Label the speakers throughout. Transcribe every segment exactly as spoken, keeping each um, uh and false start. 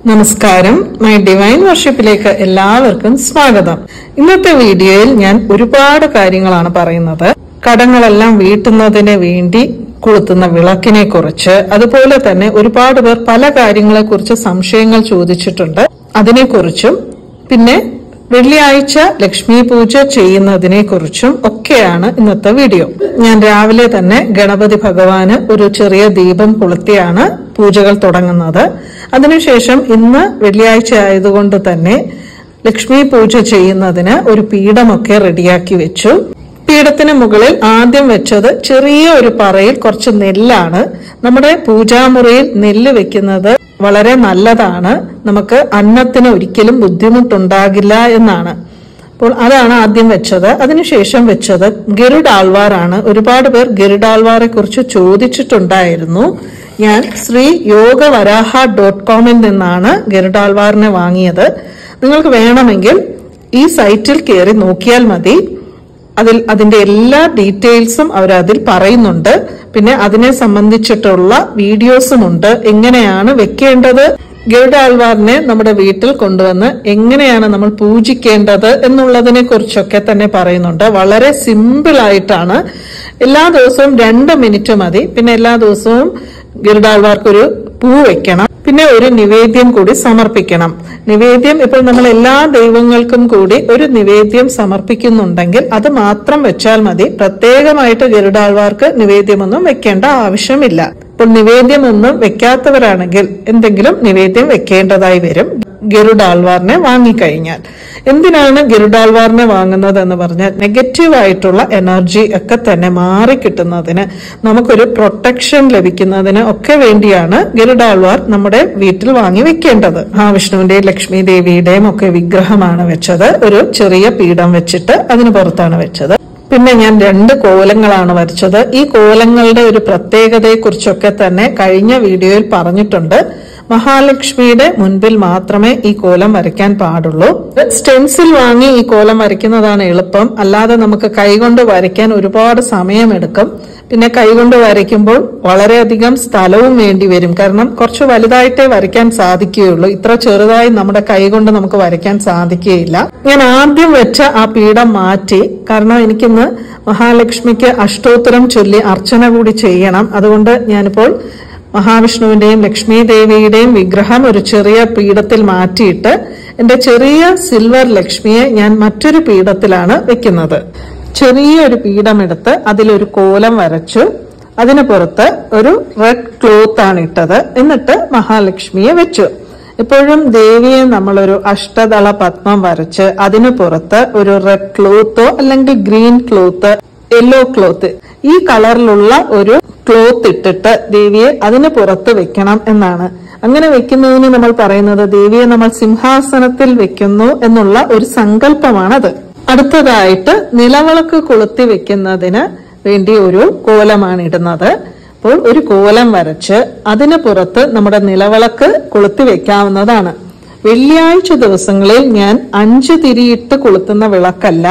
Speaker 1: നമസ്കാരം. My divine വർഷിപ്പിലേക്ക് എല്ലാവർക്കും സ്വാഗതം. ഇന്നത്തെ വീഡിയോയിൽ ഞാൻ ഒരുപാട് കാര്യങ്ങളാണ് പറയുന്നത്. കടങ്ങളെല്ലാം വീട്ടുന്നതിന് വേണ്ടി കൊളുത്തുന്ന വിളക്കിനെ കുറിച്ച്, അതുപോലെ തന്നെ ഒരുപാട് പേർ പല കാര്യങ്ങളെ കുറിച്ച് സംശയങ്ങൾ ചോദിച്ചിട്ടുണ്ട്, അതിനെക്കുറിച്ചും പിന്നെ വെള്ളിയാഴ്ച ലക്ഷ്മി പൂജ ചെയ്യുന്നതിനെ കുറിച്ചും ഒക്കെയാണ് ഇന്നത്തെ വീഡിയോ. ഞാൻ രാവിലെ തന്നെ ഗണപതി ഭഗവാന് ഒരു ചെറിയ ദീപം കൊളുത്തിയാണ് പൂജകൾ തുടങ്ങുന്നത്. അതിനുശേഷം ഇന്ന് വെള്ളിയാഴ്ച ആയതുകൊണ്ട് തന്നെ ലക്ഷ്മി പൂജ ചെയ്യുന്നതിന് ഒരു പീഠമൊക്കെ റെഡിയാക്കി വെച്ചു. പീഠത്തിന് മുകളിൽ ആദ്യം വെച്ചത് ചെറിയ ഒരു പറയിൽ കുറച്ച് നെല്ലാണ്. നമ്മുടെ പൂജാമുറിയിൽ നെല്ല് വെക്കുന്നത് വളരെ നല്ലതാണ്, നമുക്ക് അന്നത്തിന് ഒരിക്കലും ബുദ്ധിമുട്ടുണ്ടാകില്ല എന്നാണ്. അപ്പോൾ അതാണ് ആദ്യം വെച്ചത്. അതിനുശേഷം വെച്ചത് ഗരുഡാൾവാറാണ്. ഒരുപാട് പേർ ഗരുഡാൾവാറെ കുറിച്ച് ചോദിച്ചിട്ടുണ്ടായിരുന്നു. ഞാൻ ശ്രീ യോഗ വരാഹ ഡോട്ട് കോമിൽ നിന്നാണ് ഗരുഡാൾവാറിനെ വാങ്ങിയത്. നിങ്ങൾക്ക് വേണമെങ്കിൽ ഈ സൈറ്റിൽ കയറി നോക്കിയാൽ മതി. അതിൽ അതിന്റെ എല്ലാ ഡീറ്റെയിൽസും അവർ അതിൽ പറയുന്നുണ്ട്. പിന്നെ അതിനെ സംബന്ധിച്ചിട്ടുള്ള വീഡിയോസും ഉണ്ട്. എങ്ങനെയാണ് വെക്കേണ്ടത്, ഗരുഡാൾവാറിനെ നമ്മുടെ വീട്ടിൽ കൊണ്ടുവന്ന് എങ്ങനെയാണ് നമ്മൾ പൂജിക്കേണ്ടത് എന്നുള്ളതിനെ കുറിച്ചൊക്കെ തന്നെ പറയുന്നുണ്ട്. വളരെ സിമ്പിൾ ആയിട്ടാണ്. എല്ലാ ദിവസവും രണ്ട് മിനിറ്റ് മതി. പിന്നെ എല്ലാ ദിവസവും ഗരുഡാൾവാർക്കൊരു പൂ വെക്കണം. പിന്നെ ഒരു നിവേദ്യം കൂടി സമർപ്പിക്കണം. നിവേദ്യം ഇപ്പോൾ നമ്മൾ എല്ലാ ദൈവങ്ങൾക്കും കൂടി ഒരു നിവേദ്യം സമർപ്പിക്കുന്നുണ്ടെങ്കിൽ അത് മാത്രം വെച്ചാൽ മതി. പ്രത്യേകമായിട്ട് ഗരുഡാൾവാർക്ക് നിവേദ്യമൊന്നും വെക്കേണ്ട ആവശ്യമില്ല. ഇപ്പോൾ നിവേദ്യമൊന്നും വെക്കാത്തവരാണെങ്കിൽ എന്തെങ്കിലും നിവേദ്യം വെക്കേണ്ടതായി വരും ഗരുഡാൾവാറിനെ വാങ്ങിക്കഴിഞ്ഞാൽ. എന്തിനാണ് ഗരുഡാൾവാറിനെ വാങ്ങുന്നത് എന്ന് പറഞ്ഞാൽ നെഗറ്റീവ് ആയിട്ടുള്ള എനർജി ഒക്കെ തന്നെ മാറിക്കിട്ടുന്നതിന്, നമുക്കൊരു പ്രൊട്ടക്ഷൻ ലഭിക്കുന്നതിന് ഒക്കെ വേണ്ടിയാണ് ഗരുഡാൾവാർ നമ്മുടെ വീട്ടിൽ വാങ്ങി വെക്കേണ്ടത്. മഹാവിഷ്ണുവിന്റെയും ലക്ഷ്മി ദേവിയുടെയും ഒക്കെ വിഗ്രഹമാണ് വെച്ചത്. ഒരു ചെറിയ പീഠം വെച്ചിട്ട് അതിന് പുറത്താണ് വെച്ചത്. പിന്നെ ഞാൻ രണ്ട് കോലങ്ങളാണ് വരച്ചത്. ഈ കോലങ്ങളുടെ ഒരു പ്രത്യേകതയെ കുറിച്ചൊക്കെ തന്നെ കഴിഞ്ഞ വീഡിയോയിൽ പറഞ്ഞിട്ടുണ്ട്. മഹാലക്ഷ്മിയുടെ മുൻപിൽ മാത്രമേ ഈ കോലം വരയ്ക്കാൻ പാടുള്ളൂ. സ്റ്റെൻസിൽ വാങ്ങി ഈ കോലം വരയ്ക്കുന്നതാണ് എളുപ്പം. അല്ലാതെ നമുക്ക് കൈകൊണ്ട് വരയ്ക്കാൻ ഒരുപാട് സമയമെടുക്കും. പിന്നെ കൈകൊണ്ട് വരയ്ക്കുമ്പോൾ വളരെയധികം സ്ഥലവും വേണ്ടി വരും. കാരണം കുറച്ച് വലുതായിട്ടേ വരയ്ക്കാൻ സാധിക്കുകയുള്ളൂ. ഇത്ര ചെറുതായി നമ്മുടെ കൈകൊണ്ട് നമുക്ക് വരയ്ക്കാൻ സാധിക്കുകയില്ല. ഞാൻ ആദ്യം വെച്ച ആ പീഠം മാറ്റി. കാരണം എനിക്കിന്ന് മഹാലക്ഷ്മിക്ക് അഷ്ടോത്തരം ചൊല്ലി അർച്ചന കൂടി ചെയ്യണം. അതുകൊണ്ട് ഞാനിപ്പോൾ മഹാവിഷ്ണുവിന്റെയും ലക്ഷ്മി ദേവിയുടെയും വിഗ്രഹം ഒരു ചെറിയ പീഠത്തിൽ മാറ്റിയിട്ട് എന്റെ ചെറിയ സിൽവർ ലക്ഷ്മിയെ ഞാൻ മറ്റൊരു പീഠത്തിലാണ് വെക്കുന്നത്. ചെറിയൊരു പീഠമെടുത്ത് അതിലൊരു കോലം വരച്ചു. അതിന് പുറത്ത് ഒരു റെഡ് ക്ലോത്ത് ആണ് ഇട്ടത്. എന്നിട്ട് മഹാലക്ഷ്മിയെ വെച്ചു. എപ്പോഴും ദേവിയെ നമ്മളൊരു അഷ്ടദള പത്മം വരച്ച് അതിന് പുറത്ത് ഒരു റെഡ് ക്ലോത്തോ അല്ലെങ്കിൽ ഗ്രീൻ ക്ലോത്ത്, യെല്ലോ ക്ലോത്ത്, ഈ കളറിലുള്ള ഒരു ക്ലോത്ത് ഇട്ടിട്ട് ദേവിയെ അതിന് പുറത്ത് വെക്കണം എന്നാണ്. അങ്ങനെ വെക്കുന്നതിന് നമ്മൾ പറയുന്നത് ദേവിയെ നമ്മൾ സിംഹാസനത്തിൽ വെക്കുന്നു എന്നുള്ള ഒരു സങ്കല്പമാണത്. അടുത്തതായിട്ട് നിലവിളക്ക് കൊളുത്തി വെക്കുന്നതിന് വേണ്ടി ഒരു കോലമാണ് ഇടുന്നത്. അപ്പോൾ ഒരു കോലം വരച്ച് അതിന് പുറത്ത് നമ്മുടെ നിലവിളക്ക് കൊളുത്തി വെക്കാവുന്നതാണ്. വെള്ളിയാഴ്ച ദിവസങ്ങളിൽ ഞാൻ അഞ്ച് തിരിയിട്ട് കൊളുത്തുന്ന വിളക്കല്ല,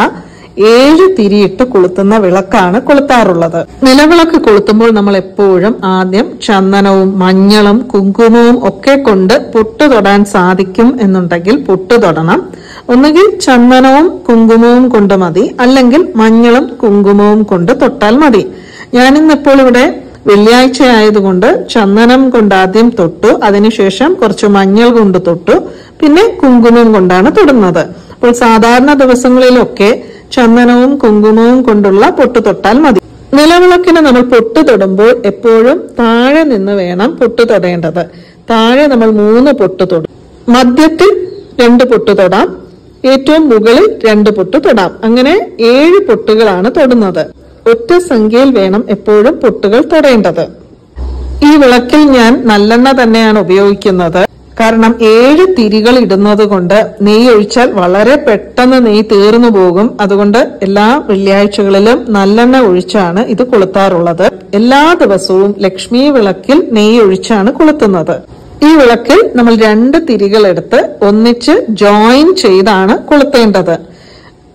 Speaker 1: ഏഴ് തിരിയിട്ട് കൊളുത്തുന്ന വിളക്കാണ് കൊളുത്താറുള്ളത്. നിലവിളക്ക് കൊളുത്തുമ്പോൾ നമ്മൾ എപ്പോഴും ആദ്യം ചന്ദനവും മഞ്ഞളും കുങ്കുമവും ഒക്കെ കൊണ്ട് പൊട്ട് തൊടാൻ സാധിക്കും എന്നുണ്ടെങ്കിൽ പൊട്ട് തൊടണം. ഒന്നുകിൽ ചന്ദനവും കുങ്കുമവും കൊണ്ട് മതി, അല്ലെങ്കിൽ മഞ്ഞളും കുങ്കുമവും കൊണ്ട് തൊട്ടാൽ മതി. ഞാനിന്നിപ്പോൾ ഇവിടെ വെള്ളിയാഴ്ച ആയതുകൊണ്ട് ചന്ദനം കൊണ്ട് ആദ്യം തൊട്ടു, അതിനുശേഷം കുറച്ച് മഞ്ഞൾ കൊണ്ട് തൊട്ടു, പിന്നെ കുങ്കുമം കൊണ്ടാണ് തൊടുന്നത്. അപ്പോൾ സാധാരണ ദിവസങ്ങളിലൊക്കെ ചന്ദനവും കുങ്കുമവും കൊണ്ടുള്ള പൊട്ട് തൊട്ടാൽ മതി. നിലവിളക്കിന് നമ്മൾ പൊട്ട് തൊടുമ്പോൾ എപ്പോഴും താഴെ നിന്ന് വേണം പൊട്ട് തൊടേണ്ടത്. താഴെ നമ്മൾ മൂന്ന് പൊട്ട് തൊടും. മധ്യത്തിൽ രണ്ട് പൊട്ട് തൊടാം, ഏറ്റവും മുകളിൽ രണ്ട് പൊട്ട് തൊടാം. അങ്ങനെ ഏഴ് പൊട്ടുകളാണ് തൊടുന്നത്. ഒറ്റ സംഖ്യയിൽ വേണം എപ്പോഴും പൊട്ടുകൾ തൊടേണ്ടത്. ഈ വിളക്കിൽ ഞാൻ നല്ലെണ്ണ തന്നെയാണ് ഉപയോഗിക്കുന്നത്. കാരണം ഏഴ് തിരികൾ ഇടുന്നത് കൊണ്ട് നെയ്യ് ഒഴിച്ചാൽ വളരെ പെട്ടെന്ന് നെയ്യ് തീർന്നു പോകും. അതുകൊണ്ട് എല്ലാ വെള്ളിയാഴ്ചകളിലും നല്ലെണ്ണ ഒഴിച്ചാണ് ഇത് കൊളുത്താറുള്ളത്. എല്ലാ ദിവസവും ലക്ഷ്മി വിളക്കിൽ നെയ്യ് ഒഴിച്ചാണ് കൊളുത്തുന്നത്. ഈ വിളക്കിൽ നമ്മൾ രണ്ട് തിരികൾ എടുത്ത് ഒന്നിച്ച് ജോയിൻ ചെയ്താണ് കൊളുത്തേണ്ടത്.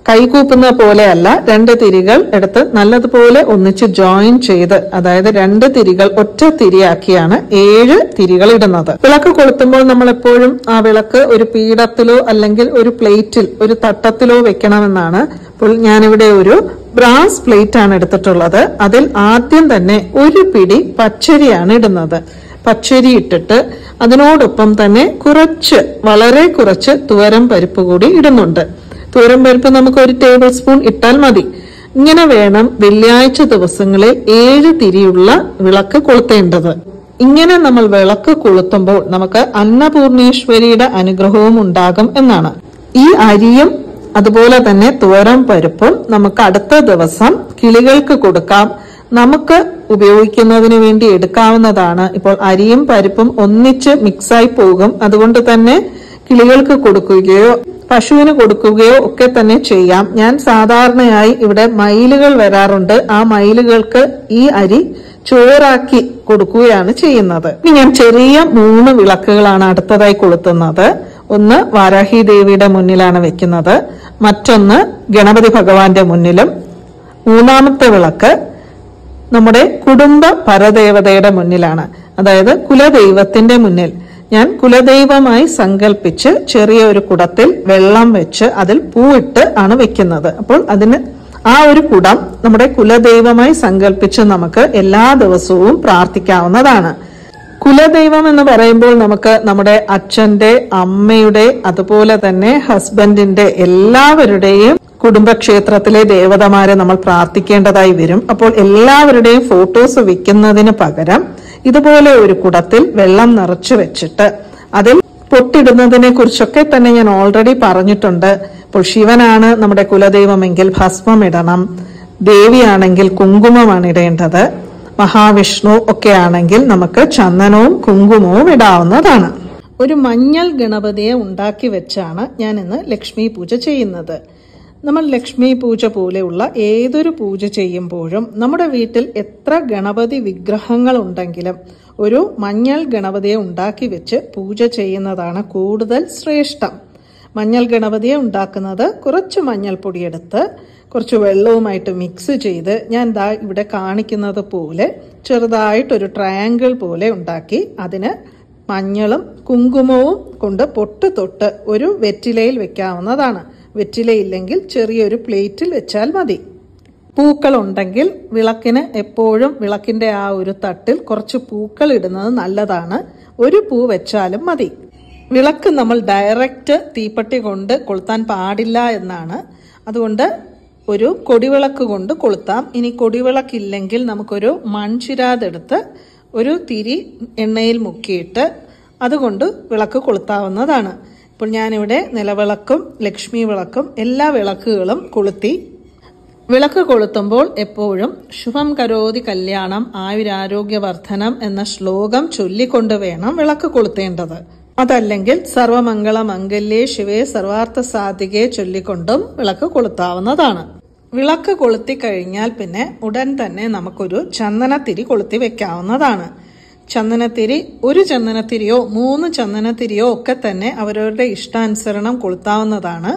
Speaker 1: കൈകൂപ്പുന്ന പോലെയല്ല, രണ്ട് തിരികൾ എടുത്ത് നല്ലതുപോലെ ഒന്നിച്ച് ജോയിൻ ചെയ്ത്, അതായത് രണ്ട് തിരികൾ ഒറ്റ തിരിയാക്കിയാണ് ഏഴ് തിരികൾ ഇടുന്നത്. വിളക്ക് കൊളുത്തുമ്പോൾ നമ്മൾ എപ്പോഴും ആ വിളക്ക് ഒരു പീഠത്തിലോ അല്ലെങ്കിൽ ഒരു പ്ലേറ്റിൽ, ഒരു തട്ടത്തിലോ വെക്കണമെന്നാണ്. അപ്പോൾ ഞാനിവിടെ ഒരു ബ്രാസ് പ്ലേറ്റ് ആണ് എടുത്തിട്ടുള്ളത്. അതിൽ ആദ്യം തന്നെ ഒരു പിടി പച്ചരിയാണ് ഇടുന്നത്. പച്ചരി ഇട്ടിട്ട് അതിനോടൊപ്പം തന്നെ കുറച്ച്, വളരെ കുറച്ച് തുവരം പരിപ്പ് കൂടി ഇടുന്നുണ്ട്. തുവരം പരിപ്പ് നമുക്ക് ഒരു ടേബിൾ സ്പൂൺ ഇട്ടാൽ മതി. ഇങ്ങനെ വേണം വെള്ളിയാഴ്ച ദിവസങ്ങളിൽ ഏഴ് തിരിയുള്ള വിളക്ക് കൊളുത്തേണ്ടത്. ഇങ്ങനെ നമ്മൾ വിളക്ക് കൊളുത്തുമ്പോൾ നമുക്ക് അന്നപൂർണേശ്വരിയുടെ അനുഗ്രഹവും ഉണ്ടാകും എന്നാണ്. ഈ അരിയും അതുപോലെ തന്നെ തുവരം പരിപ്പും നമുക്ക് അടുത്ത ദിവസം കിളികൾക്ക് കൊടുക്കാം, നമുക്ക് ഉപയോഗിക്കുന്നതിന് വേണ്ടി എടുക്കാവുന്നതാണ്. ഇപ്പോൾ അരിയും പരിപ്പും ഒന്നിച്ച് മിക്സായി പോകും, അതുകൊണ്ട് തന്നെ കിളികൾക്ക് കൊടുക്കുകയോ പശുവിന് കൊടുക്കുകയോ ഒക്കെ തന്നെ ചെയ്യാം. ഞാൻ സാധാരണയായി ഇവിടെ മയിലുകൾ വരാറുണ്ട്, ആ മയിലുകൾക്ക് ഈ അരി ചോറാക്കി കൊടുക്കുകയാണ് ചെയ്യുന്നത്. ഇനി ഞാൻ ചെറിയ മൂന്ന് വിളക്കുകളാണ് അടുത്തതായി കൊളുത്തുന്നത്. ഒന്ന് വാരാഹി ദേവിയുടെ മുന്നിലാണ് വെക്കുന്നത്, മറ്റൊന്ന് ഗണപതി ഭഗവാന്റെ മുന്നിലും, മൂന്നാമത്തെ വിളക്ക് നമ്മുടെ കുടുംബ പരദേവതയുടെ മുന്നിലാണ്, അതായത് കുലദൈവത്തിന്റെ മുന്നിൽ. ഞാൻ കുലദൈവമായി സങ്കല്പിച്ച് ചെറിയ ഒരു കുടത്തിൽ വെള്ളം വെച്ച് അതിൽ പൂവിട്ട് ആണ് വെക്കുന്നത്. അപ്പോൾ അതിന് ആ ഒരു കുടം നമ്മുടെ കുലദൈവമായി സങ്കല്പിച്ച് നമുക്ക് എല്ലാ ദിവസവും പ്രാർത്ഥിക്കാവുന്നതാണ്. കുലദൈവം എന്ന് പറയുമ്പോൾ നമുക്ക് നമ്മുടെ അച്ഛന്റെ, അമ്മയുടെ, അതുപോലെ തന്നെ ഹസ്ബൻഡിന്റെ എല്ലാവരുടെയും കുടുംബക്ഷേത്രത്തിലെ ദേവതമാരെ നമ്മൾ പ്രാർത്ഥിക്കേണ്ടതായി വരും. അപ്പോൾ എല്ലാവരുടെയും ഫോട്ടോസ് വെക്കുന്നതിന് പകരം ഇതുപോലെ ഒരു കുടത്തിൽ വെള്ളം നിറച്ചു വെച്ചിട്ട് അതിൽ പൊട്ടിടുന്നതിനെ കുറിച്ചൊക്കെ തന്നെ ഞാൻ ഓൾറെഡി പറഞ്ഞിട്ടുണ്ട്. ഇപ്പോൾ ശിവനാണ് നമ്മുടെ കുലദൈവമെങ്കിൽ ഭസ്മം ഇടണം, ദേവിയാണെങ്കിൽ കുങ്കുമമാണ് ഇടേണ്ടത്, മഹാവിഷ്ണു ഒക്കെ ആണെങ്കിൽ നമുക്ക് ചന്ദനവും കുങ്കുമവും ഇടാവുന്നതാണ്. ഒരു മഞ്ഞൾ ഗണപതിയെ ഉണ്ടാക്കി വെച്ചാണ് ഞാൻ ഇന്ന് ലക്ഷ്മി പൂജ ചെയ്യുന്നത്. നമ്മൾ ലക്ഷ്മി പൂജ പോലെയുള്ള ഏതൊരു പൂജ ചെയ്യുമ്പോഴും നമ്മുടെ വീട്ടിൽ എത്ര ഗണപതി വിഗ്രഹങ്ങൾ ഉണ്ടെങ്കിലും ഒരു മഞ്ഞൾ ഗണപതിയെ ഉണ്ടാക്കി വെച്ച് പൂജ ചെയ്യുന്നതാണ് കൂടുതൽ ശ്രേഷ്ഠം. മഞ്ഞൾ ഗണപതിയെ ഉണ്ടാക്കുന്നത് കുറച്ച് മഞ്ഞൾപ്പൊടി എടുത്ത് കുറച്ച് വെള്ളവുമായിട്ട് മിക്സ് ചെയ്ത് ഞാൻ ദാ ഇവിടെ കാണിക്കുന്നത് പോലെ ചെറുതായിട്ടൊരു ട്രയാങ്കിൾ പോലെ ഉണ്ടാക്കി അതിന് മഞ്ഞളും കുങ്കുമവും കൊണ്ട് പൊട്ട് തൊട്ട് ഒരു വെറ്റിലയിൽ വെക്കാവുന്നതാണ്. വെറ്റിലയില്ലെങ്കിൽ ചെറിയൊരു പ്ലേറ്റിൽ വെച്ചാൽ മതി. പൂക്കൾ ഉണ്ടെങ്കിൽ വിളക്കിന് എപ്പോഴും വിളക്കിന്റെ ആ ഒരു തട്ടിൽ കുറച്ച് പൂക്കൾ ഇടുന്നത് നല്ലതാണ്. ഒരു പൂ വെച്ചാലും മതി. വിളക്ക് നമ്മൾ ഡയറക്റ്റ് തീപ്പട്ടി കൊണ്ട് കൊളുത്താൻ പാടില്ല എന്നാണ്. അതുകൊണ്ട് ഒരു കൊടിവിളക്ക് കൊണ്ട് കൊളുത്താം. ഇനി കൊടിവിളക്കില്ലെങ്കിൽ നമുക്കൊരു മൺചിരാതെടുത്ത് ഒരു തിരി എണ്ണയിൽ മുക്കിയിട്ട് അതുകൊണ്ട് വിളക്ക് കൊളുത്താവുന്നതാണ്. ഇപ്പോൾ ഞാനിവിടെ നിലവിളക്കും ലക്ഷ്മി വിളക്കും എല്ലാ വിളക്കുകളും കൊളുത്തി. വിളക്ക് കൊളുത്തുമ്പോൾ എപ്പോഴും ശുഭം കരോതി കല്യാണം ആയുരാരോഗ്യവർദ്ധനം എന്ന ശ്ലോകം ചൊല്ലിക്കൊണ്ട് വേണം വിളക്ക് കൊളുത്തേണ്ടത്. അതല്ലെങ്കിൽ സർവമംഗള മംഗല്യേ ശിവേ സർവാർത്ഥ സാധികെ ചൊല്ലിക്കൊണ്ടും വിളക്ക് കൊളുത്താവുന്നതാണ്. വിളക്ക് കൊളുത്തി കഴിഞ്ഞാൽ പിന്നെ ഉടൻ തന്നെ നമുക്കൊരു ചന്ദനത്തിരി കൊളുത്തി വെക്കാവുന്നതാണ്. ചന്ദനത്തിരി ഒരു ചന്ദനത്തിരിയോ മൂന്ന് ചന്ദനത്തിരിയോ ഒക്കെ തന്നെ അവരവരുടെ ഇഷ്ടാനുസരണം കൊളുത്താവുന്നതാണ്.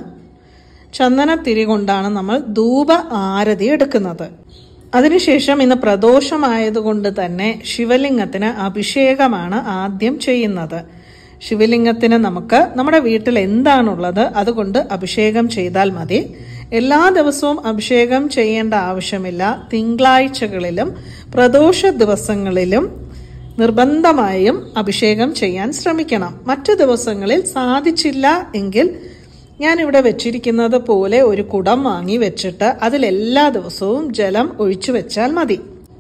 Speaker 1: ചന്ദനത്തിരി കൊണ്ടാണ് നമ്മൾ ധൂപ ആരതി എടുക്കുന്നത്. അതിനുശേഷം ഇന്ന് പ്രദോഷമായതുകൊണ്ട് തന്നെ ശിവലിംഗത്തിന് അഭിഷേകമാണ് ആദ്യം ചെയ്യുന്നത്. ശിവലിംഗത്തിന് നമുക്ക് നമ്മുടെ വീട്ടിൽ എന്താണുള്ളത് അതുകൊണ്ട് അഭിഷേകം ചെയ്താൽ മതി. എല്ലാ ദിവസവും അഭിഷേകം ചെയ്യേണ്ട ആവശ്യമില്ല. തിങ്കളാഴ്ചകളിലും പ്രദോഷ ദിവസങ്ങളിലും നിർബന്ധമായും അഭിഷേകം ചെയ്യാൻ ശ്രമിക്കണം. മറ്റു ദിവസങ്ങളിൽ സാധിച്ചില്ല എങ്കിൽ ഞാനിവിടെ വെച്ചിരിക്കുന്നത് പോലെ ഒരു കുടം വാങ്ങി വെച്ചിട്ട് അതിൽ എല്ലാ ദിവസവും ജലം ഒഴിച്ചു വെച്ചാൽ മതി.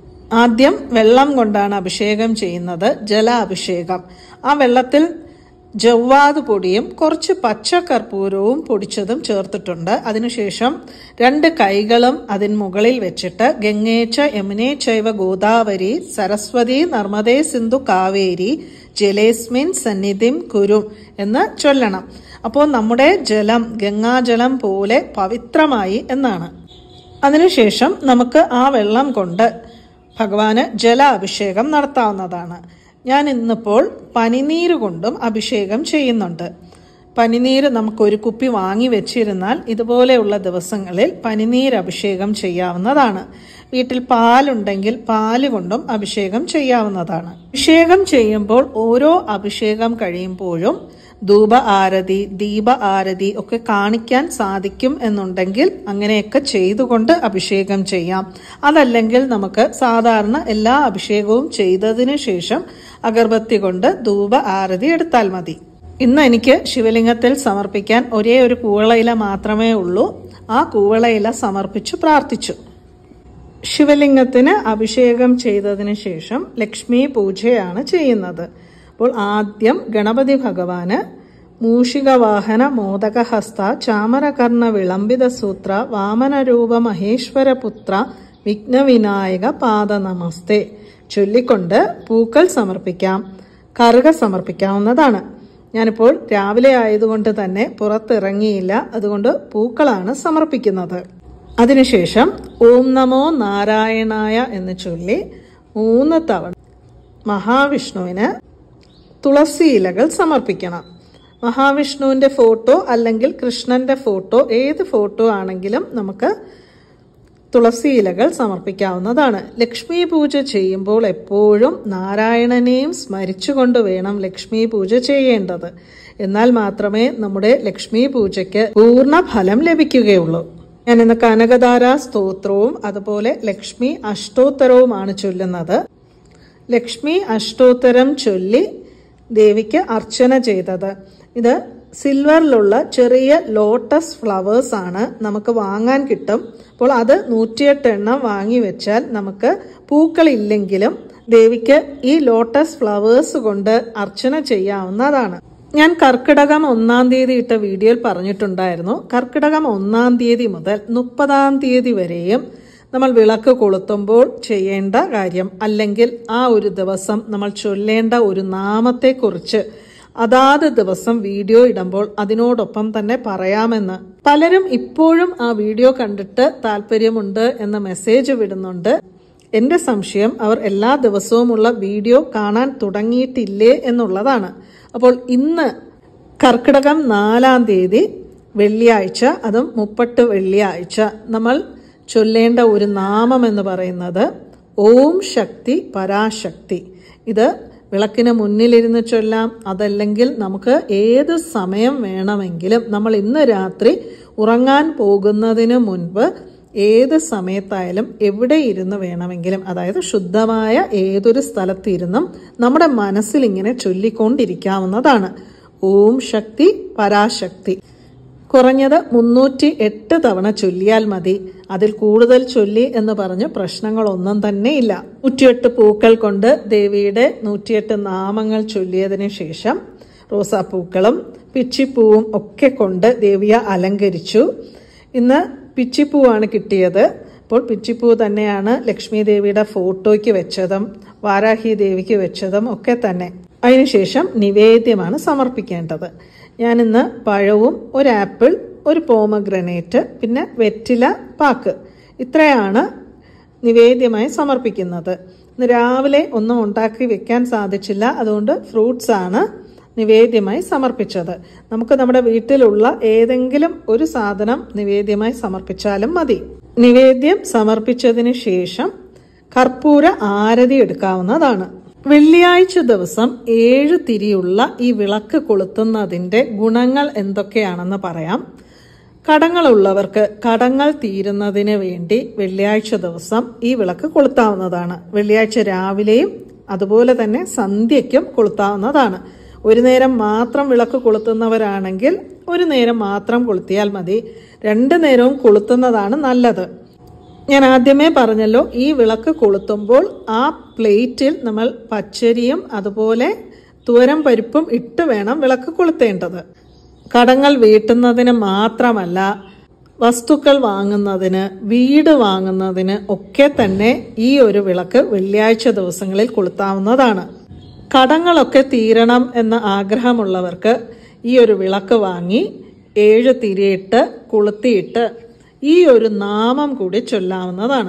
Speaker 1: ആദ്യം വെള്ളം കൊണ്ടാണ് അഭിഷേകം ചെയ്യുന്നത്, ജല അഭിഷേകം. ആ വെള്ളത്തിൽ ജവ്വാത് പൊടിയും കുറച്ച് പച്ചക്കർപ്പൂരവും പൊടിച്ചതും ചേർത്തിട്ടുണ്ട്. അതിനുശേഷം രണ്ട് കൈകളും അതിന് മുകളിൽ വെച്ചിട്ട് ഗംഗേച്ച യമുനേ ചൈവ ഗോദാവരി സരസ്വതി നർമ്മദേ സിന്ധു കാവേരി ജലേസ്മിൻ സന്നിധിം കുരു എന്ന് ചൊല്ലണം. അപ്പോൾ നമ്മുടെ ജലം ഗംഗാജലം പോലെ പവിത്രമായി എന്നാണ്. അതിനുശേഷം നമുക്ക് ആ വെള്ളം കൊണ്ട് ഭഗവാന് ജല അഭിഷേകം നടത്താവുന്നതാണ്. ഞാൻ ഇന്നിപ്പോൾ പനിനീര് കൊണ്ടും അഭിഷേകം ചെയ്യുന്നുണ്ട്. പനിനീര് നമുക്ക് ഒരു കുപ്പി വാങ്ങി വെച്ചിരുന്നാൽ ഇതുപോലെയുള്ള ദിവസങ്ങളിൽ പനിനീര് അഭിഷേകം ചെയ്യാവുന്നതാണ്. വീട്ടിൽ പാലുണ്ടെങ്കിൽ പാല് കൊണ്ടും അഭിഷേകം ചെയ്യാവുന്നതാണ്. അഭിഷേകം ചെയ്യുമ്പോൾ ഓരോ അഭിഷേകം കഴിയുമ്പോഴും ധൂപ ആരതി, ദീപ ആരതി ഒക്കെ കാണിക്കാൻ സാധിക്കും എന്നുണ്ടെങ്കിൽ അങ്ങനെയൊക്കെ ചെയ്തുകൊണ്ട് അഭിഷേകം ചെയ്യാം. അതല്ലെങ്കിൽ നമുക്ക് സാധാരണ എല്ലാ അഭിഷേകവും ചെയ്തതിനു ശേഷം അഗർബത്തി കൊണ്ട് ധൂപ ആരതി എടുത്താൽ മതി. ഇന്ന് എനിക്ക് ശിവലിംഗത്തിൽ സമർപ്പിക്കാൻ ഒരേ ഒരു കൂവളയില മാത്രമേ ഉള്ളൂ. ആ കൂവളയില സമർപ്പിച്ചു പ്രാർത്ഥിച്ചു. ശിവലിംഗത്തിന് അഭിഷേകം ചെയ്തതിന് ശേഷം ലക്ഷ്മി പൂജയാണ് ചെയ്യുന്നത്. അപ്പോൾ ആദ്യം ഗണപതി ഭഗവാന് മൂഷികവാഹന മോദകഹസ്ത ചാമരകർണ വിളംബിത സൂത്ര വാമനരൂപ മഹേശ്വരപുത്ര വിഘ്നവിനായക പാദ നമസ്തേ ചൊല്ലിക്കൊണ്ട് പൂക്കൾ സമർപ്പിക്കാം, കറുക സമർപ്പിക്കാവുന്നതാണ്. ഞാനിപ്പോൾ രാവിലെ ആയതുകൊണ്ട് തന്നെ പുറത്തിറങ്ങിയില്ല, അതുകൊണ്ട് പൂക്കളാണ് സമർപ്പിക്കുന്നത്. അതിനുശേഷം ഓം നമോ നാരായണായ എന്ന് ചൊല്ലി മൂന്ന് തവണ മഹാവിഷ്ണുവിന് തുളസി ഇലകൾ സമർപ്പിക്കണം. മഹാവിഷ്ണുവിന്റെ ഫോട്ടോ അല്ലെങ്കിൽ കൃഷ്ണന്റെ ഫോട്ടോ, ഏത് ഫോട്ടോ ആണെങ്കിലും നമുക്ക് തുളസി ഇലകൾ സമർപ്പിക്കാവുന്നതാണ്. ലക്ഷ്മി പൂജ ചെയ്യുമ്പോൾ എപ്പോഴും നാരായണനെയും സ്മരിച്ചുകൊണ്ട് വേണം ലക്ഷ്മി പൂജ ചെയ്യേണ്ടത്. എന്നാൽ മാത്രമേ നമ്മുടെ ലക്ഷ്മി പൂജയ്ക്ക് പൂർണ്ണ ഫലം ലഭിക്കുകയുള്ളൂ. ഞാൻ ഇന്ന് കനകധാര സ്തോത്രവും അതുപോലെ ലക്ഷ്മി അഷ്ടോത്തരവുമാണ് ചൊല്ലുന്നത്. ലക്ഷ്മി അഷ്ടോത്തരം ചൊല്ലി ദേവിക്ക് അർച്ചന ചെയ്തത്. ഇത് സിൽവറിലുള്ള ചെറിയ ലോട്ടസ് ഫ്ലവേഴ്സ് ആണ്, നമുക്ക് വാങ്ങാൻ കിട്ടും. അപ്പോൾ അത് നൂറ്റിയെട്ട് എണ്ണം വാങ്ങി വെച്ചാൽ നമുക്ക് പൂക്കളില്ലെങ്കിലും ദേവിക്ക് ഈ ലോട്ടസ് ഫ്ലവേഴ്സ് കൊണ്ട് അർച്ചന ചെയ്യാവുന്നതാണ്. ഞാൻ കർക്കിടകം ഒന്നാം തീയതി ഇട്ട വീഡിയോയിൽ പറഞ്ഞിട്ടുണ്ടായിരുന്നു, കർക്കിടകം ഒന്നാം തീയതി മുതൽ മുപ്പതാം തീയതി വരെയും നമ്മൾ വിളക്ക് കൊളുത്തുമ്പോൾ ചെയ്യേണ്ട കാര്യം അല്ലെങ്കിൽ ആ ഒരു ദിവസം നമ്മൾ ചൊല്ലേണ്ട ഒരു നാമത്തെക്കുറിച്ച് അതാത് ദിവസം വീഡിയോ ഇടുമ്പോൾ അതിനോടൊപ്പം തന്നെ പറയാമെന്ന്. പലരും ഇപ്പോഴും ആ വീഡിയോ കണ്ടിട്ട് താല്പര്യമുണ്ട് എന്ന മെസ്സേജ് വിടുന്നുണ്ട്. എന്റെ സംശയം അവർ എല്ലാ ദിവസവുമുള്ള വീഡിയോ കാണാൻ തുടങ്ങിയിട്ടില്ലേ എന്നുള്ളതാണ്. അപ്പോൾ ഇന്ന് കർക്കിടകം നാലാം തീയതി വെള്ളിയാഴ്ച, അതും മുപ്പട്ട് വെള്ളിയാഴ്ച, നമ്മൾ ചൊല്ലേണ്ട ഒരു നാമം എന്ന് പറയുന്നത് ഓം ശക്തി പരാശക്തി. ഇത് വിളക്കിന് മുന്നിലിരുന്ന് ചൊല്ലാം, അതല്ലെങ്കിൽ നമുക്ക് ഏത് സമയം വേണമെങ്കിലും, നമ്മൾ ഇന്ന് രാത്രി ഉറങ്ങാൻ പോകുന്നതിന് മുൻപ് ഏത് സമയത്തായാലും എവിടെ ഇരുന്ന് വേണമെങ്കിലും, അതായത് ശുദ്ധമായ ഏതൊരു സ്ഥലത്തിരുന്നും നമ്മുടെ മനസ്സിൽ ഇങ്ങനെ ചൊല്ലിക്കൊണ്ടിരിക്കാവുന്നതാണ്. ഓം ശക്തി പരാശക്തി. കുറഞ്ഞത് മുന്നൂറ്റി എട്ട് തവണ ചൊല്ലിയാൽ മതി. അതിൽ കൂടുതൽ ചൊല്ലി എന്ന് പറഞ്ഞ് പ്രശ്നങ്ങളൊന്നും തന്നെ ഇല്ല. നൂറ്റിയെട്ട് പൂക്കൾ കൊണ്ട് ദേവിയുടെ നൂറ്റിയെട്ട് നാമങ്ങൾ ചൊല്ലിയതിനു ശേഷം റോസാപ്പൂക്കളും പിച്ചിപ്പൂവും ഒക്കെ കൊണ്ട് ദേവിയെ അലങ്കരിച്ചു. ഇന്ന് പിച്ചിപ്പൂവാണ് കിട്ടിയത്. അപ്പോൾ പിച്ചിപ്പൂ തന്നെയാണ് ലക്ഷ്മി ദേവിയുടെ ഫോട്ടോയ്ക്ക് വെച്ചതും വാരാഹി ദേവിക്ക് വെച്ചതും ഒക്കെ തന്നെ. അതിനുശേഷം നിവേദ്യമാണ് സമർപ്പിക്കേണ്ടത്. ഞാനിന്ന് പഴവും ഒരു ആപ്പിൾ, ഒരു പോമഗ്രനേറ്റ്, പിന്നെ വെറ്റില പാക്ക്, ഇത്രയാണ് നിവേദ്യമായി സമർപ്പിക്കുന്നത്. ഇന്ന് രാവിലെ ഒന്നും ഉണ്ടാക്കി വെക്കാൻ സാധിച്ചില്ല, അതുകൊണ്ട് ഫ്രൂട്ട്സ് ആണ് നിവേദ്യമായി സമർപ്പിച്ചത്. നമുക്ക് നമ്മുടെ വീട്ടിലുള്ള ഏതെങ്കിലും ഒരു സാധനം നിവേദ്യമായി സമർപ്പിച്ചാലും മതി. നിവേദ്യം സമർപ്പിച്ചതിന് ശേഷം കർപ്പൂര ആരതി എടുക്കാവുന്നതാണ്. വെള്ളിയാഴ്ച ദിവസം ഏഴ് തിരിയുള്ള ഈ വിളക്ക് കൊളുത്തുന്നതിന്റെ ഗുണങ്ങൾ എന്തൊക്കെയാണെന്ന് പറയാം. കടങ്ങളുള്ളവർക്ക് കടങ്ങൾ തീരുന്നതിന് വേണ്ടി വെള്ളിയാഴ്ച ദിവസം ഈ വിളക്ക് കൊളുത്താവുന്നതാണ്. വെള്ളിയാഴ്ച രാവിലെയും അതുപോലെ തന്നെ സന്ധ്യയ്ക്കും കൊളുത്താവുന്നതാണ്. ഒരു നേരം മാത്രം വിളക്ക് കൊളുത്തുന്നവരാണെങ്കിൽ ഒരു നേരം മാത്രം കൊളുത്തിയാൽ മതി. രണ്ടു നേരവും കൊളുത്തുന്നതാണ് നല്ലത്. ഞാൻ ആദ്യമേ പറഞ്ഞല്ലോ, ഈ വിളക്ക് കൊളുത്തുമ്പോൾ ആ പ്ലേറ്റിൽ നമ്മൾ പച്ചരിയും അതുപോലെ തുവരം പരിപ്പും ഇട്ട് വേണം വിളക്ക് കൊളുത്തേണ്ടത്. കടങ്ങൾ വീട്ടുന്നതിന് മാത്രമല്ല, വസ്തുക്കൾ വാങ്ങുന്നതിന്, വീട് വാങ്ങുന്നതിന് ഒക്കെ തന്നെ ഈ ഒരു വിളക്ക് വെള്ളിയാഴ്ച ദിവസങ്ങളിൽ കൊളുത്താവുന്നതാണ്. കടങ്ങളൊക്കെ തീരണം എന്ന ആഗ്രഹമുള്ളവർക്ക് ഈ ഒരു വിളക്ക് വാങ്ങി ഏഴ് തിരിയിട്ട് കൊളുത്തിയിട്ട് ഈ ഒരു നാമം കൂടി ചൊല്ലാവുന്നതാണ്.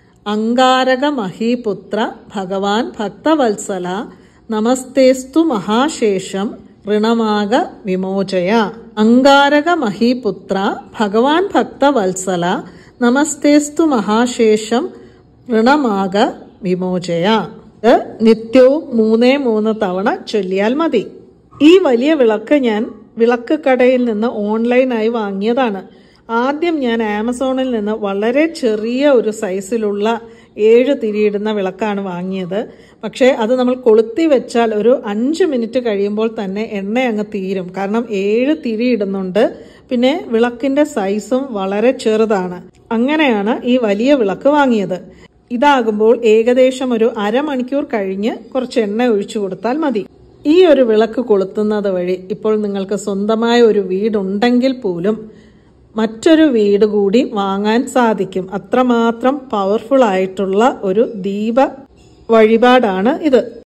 Speaker 1: അങ്കാരക മഹീപുത്ര ഭഗവാൻ ഭക്തവത്സല നമസ്തേസ്തു മഹാശേഷം ഋണമാക വിമോചയ. അങ്കാരക മഹീപുത്ര ഭഗവാൻ ഭക്തവത്സല നമസ്തേസ്തു മഹാശേഷം ഋണമാക വിമോചയ. ഇത് നിത്യവും മൂന്നേ മൂന്ന് തവണ ചൊല്ലിയാൽ മതി. ഈ വലിയ വിളക്ക് ഞാൻ വിളക്ക് കടയിൽ നിന്ന് ഓൺലൈനായി വാങ്ങിയതാണ്. ആദ്യം ഞാൻ ആമസോണിൽ നിന്ന് വളരെ ചെറിയ ഒരു സൈസിലുള്ള ഏഴ് തിരിയിടുന്ന വിളക്കാണ് വാങ്ങിയത്. പക്ഷേ അത് നമ്മൾ കൊളുത്തി വെച്ചാൽ ഒരു അഞ്ച് മിനിറ്റ് കഴിയുമ്പോൾ തന്നെ എണ്ണ അങ്ങ് തീരും. കാരണം ഏഴ് തിരിയിടുന്നുണ്ട്. പിന്നെ വിളക്കിന്റെ സൈസും വളരെ ചെറുതാണ്. അങ്ങനെയാണ് ഈ വലിയ വിളക്ക് വാങ്ങിയത്. ഇതാകുമ്പോൾ ഏകദേശം ഒരു അരമണിക്കൂർ കഴിഞ്ഞ് കുറച്ച് എണ്ണ ഒഴിച്ചു കൊടുത്താൽ മതി. ഈ ഒരു വിളക്ക് കൊളുത്തുന്നത് വഴി ഇപ്പോൾ നിങ്ങൾക്ക് സ്വന്തമായ ഒരു വീടുണ്ടെങ്കിൽ പോലും മറ്റൊരു വീട് കൂടി വാങ്ങാൻ സാധിക്കും. അത്രമാത്രം പവർഫുൾ ആയിട്ടുള്ള ഒരു ദീപ വഴിപാടാണ് ഇത്.